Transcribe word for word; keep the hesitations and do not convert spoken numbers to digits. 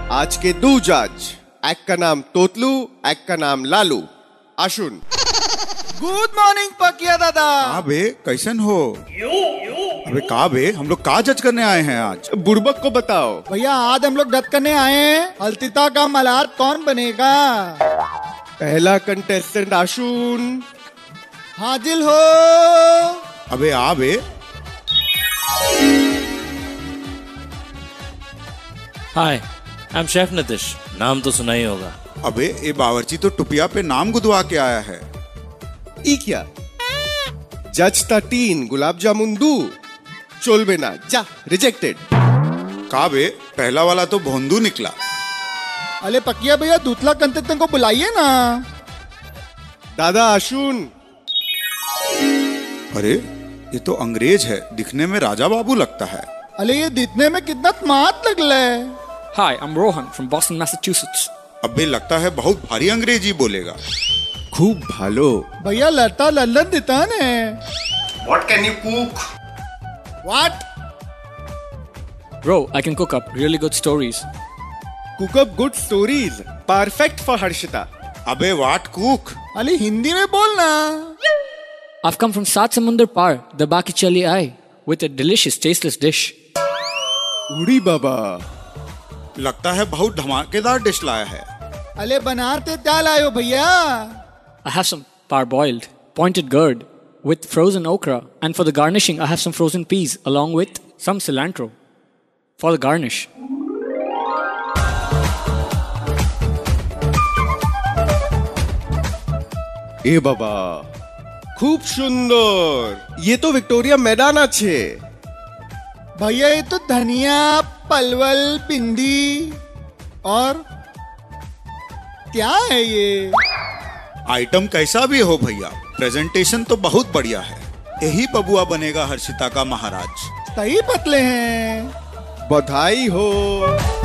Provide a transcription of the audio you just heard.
आज के दो जज, एक का नाम तोतलू, एक का नाम लालू। आशुन। गुड मॉर्निंग पकिया दादा। का बे कैसन हो? अबे का बे, हम लोग का जज करने आए हैं आज? बुड़बक को बताओ। भैया आज हम लोग जज करने आए हैं अलतिता का मल्हार कौन बनेगा। पहला कंटेस्टेंट आशुन, हाजिर हो। अबे आ बे। Hi, I am chef Nitish. नाम तो सुना ही होगा। अबे ये बावर्ची तो टुपिया पे नाम गुदवा के आया है। ई क्या? जज ता तीन, गुलाब जामुन दू, चोलबे ना, जा रिजेक्टेड। का बे, पहला वाला तो भोंदू निकला। अरे पकिया भैया दूसरा कंटेस्टेंट को बुलाइए ना। दादा आशुन। अरे ये तो अंग्रेज है, दिखने में राजा बाबू लगता है। अरे ये दिखने में कितना स्मार्ट लग रहा है। Hi, I'm Rohan from Boston, Massachusetts. अबे लगता है बहुत भारी अंग्रेजी बोलेगा। खूब भालो। भैया लड़ता लल्लन देता है। What can you cook? What? Bro, I can cook up really good stories. Cook up good stories. Perfect for Harshita. अबे व्हाट कुक? अरे हिंदी में बोलना। I've come from Saat Samundar Par, the Baki Chali Ai, with a delicious, tasteless dish. उड़ी बाबा। लगता है बहुत धमाकेदार dish लाया है। अरे बनाते क्या लायो भैया? I have some parboiled, pointed gourd with frozen okra, and for the garnishing, I have some frozen peas along with some cilantro for the garnish. ए बाबा खूब सुंदर। ये तो विक्टोरिया मैदान আছে। भैया ये तो धनिया, पलवल, पिंडी और क्या है ये? आइटम कैसा भी हो भैया, प्रेजेंटेशन तो बहुत बढ़िया है। यही बबुआ बनेगा हर्षिता का महाराज। सही पतले हैं। बधाई हो।